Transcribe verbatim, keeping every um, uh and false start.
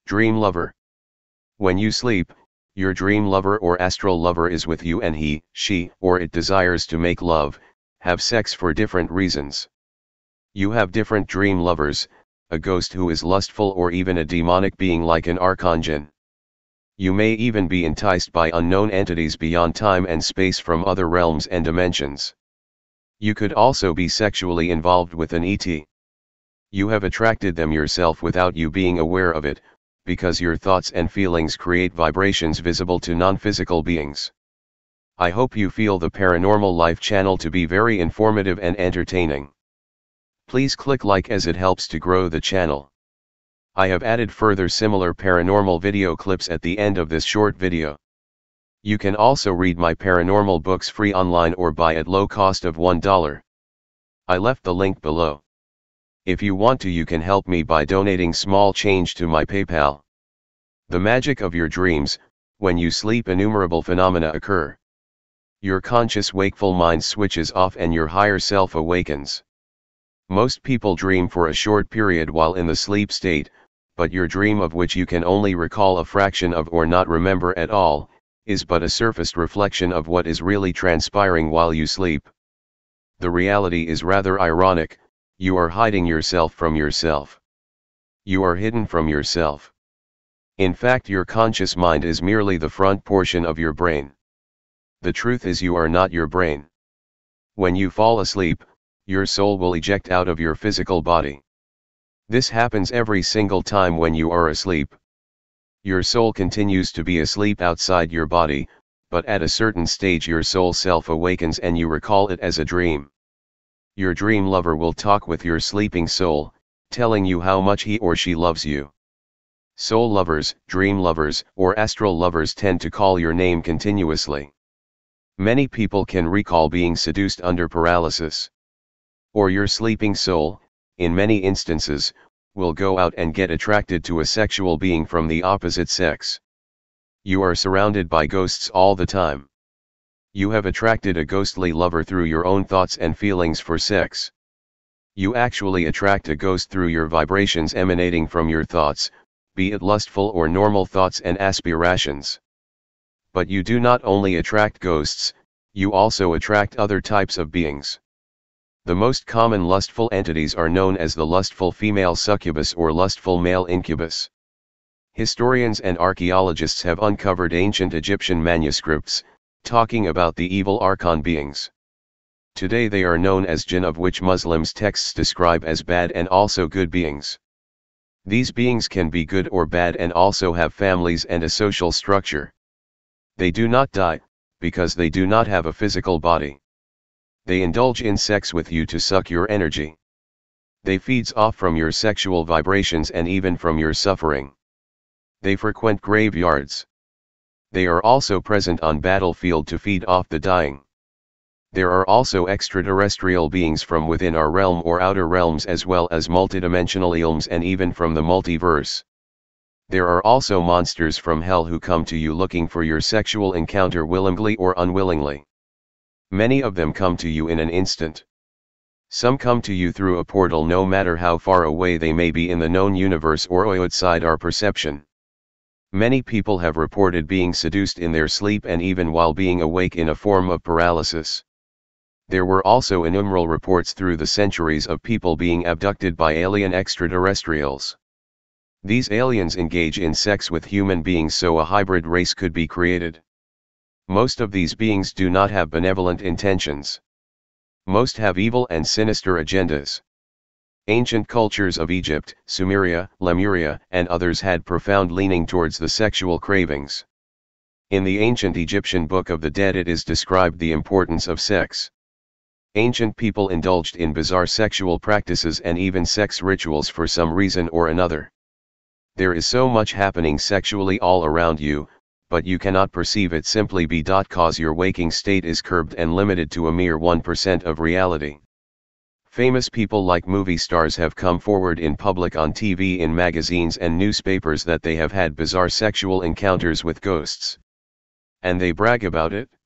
Dream lover. When you sleep, your dream lover or astral lover is with you and he, she, or it desires to make love, have sex for different reasons. You have different dream lovers, a ghost who is lustful or even a demonic being like an archangel. You may even be enticed by unknown entities beyond time and space from other realms and dimensions. You could also be sexually involved with an E T. You have attracted them yourself without you being aware of it, because your thoughts and feelings create vibrations visible to non-physical beings. I hope you feel the Paranormal Life channel to be very informative and entertaining. Please click like as it helps to grow the channel. I have added further similar paranormal video clips at the end of this short video. You can also read my paranormal books free online or buy at low cost of one dollar. I left the link below. If you want to, you can help me by donating small change to my PayPal. The magic of your dreams: when you sleep, innumerable phenomena occur. Your conscious wakeful mind switches off and your higher self awakens. Most people dream for a short period while in the sleep state, but your dream, of which you can only recall a fraction of or not remember at all, is but a surfaced reflection of what is really transpiring while you sleep. The reality is rather ironic: you are hiding yourself from yourself. You are hidden from yourself. In fact, your conscious mind is merely the front portion of your brain. The truth is, you are not your brain. When you fall asleep, your soul will eject out of your physical body. This happens every single time when you are asleep. Your soul continues to be asleep outside your body, but at a certain stage your soul self awakens and you recall it as a dream. Your dream lover will talk with your sleeping soul, telling you how much he or she loves you. Soul lovers, dream lovers, or astral lovers tend to call your name continuously. Many people can recall being seduced under paralysis. Or your sleeping soul, in many instances, will go out and get attracted to a sexual being from the opposite sex. You are surrounded by ghosts all the time. You have attracted a ghostly lover through your own thoughts and feelings for sex. You actually attract a ghost through your vibrations emanating from your thoughts, be it lustful or normal thoughts and aspirations. But you do not only attract ghosts, you also attract other types of beings. The most common lustful entities are known as the lustful female succubus or lustful male incubus. Historians and archaeologists have uncovered ancient Egyptian manuscripts, talking about the evil archon beings. Today they are known as jinn, of which Muslims' texts describe as bad and also good beings. These beings can be good or bad and also have families and a social structure. They do not die, because they do not have a physical body. They indulge in sex with you to suck your energy. They feeds off from your sexual vibrations and even from your suffering. They frequent graveyards. They are also present on battlefield to feed off the dying. There are also extraterrestrial beings from within our realm or outer realms, as well as multidimensional realms and even from the multiverse. There are also monsters from hell who come to you looking for your sexual encounter willingly or unwillingly. Many of them come to you in an instant. Some come to you through a portal, no matter how far away they may be in the known universe or outside our perception. Many people have reported being seduced in their sleep and even while being awake in a form of paralysis. There were also innumerable reports through the centuries of people being abducted by alien extraterrestrials. These aliens engage in sex with human beings so a hybrid race could be created. Most of these beings do not have benevolent intentions. Most have evil and sinister agendas. Ancient cultures of Egypt, Sumeria, Lemuria, and others had profound leaning towards the sexual cravings. In the ancient Egyptian Book of the Dead it is described the importance of sex. Ancient people indulged in bizarre sexual practices and even sex rituals for some reason or another. There is so much happening sexually all around you, but you cannot perceive it simply because your waking state is curbed and limited to a mere one percent of reality. Famous people like movie stars have come forward in public, on T V, in magazines and newspapers, that they have had bizarre sexual encounters with ghosts. And they brag about it.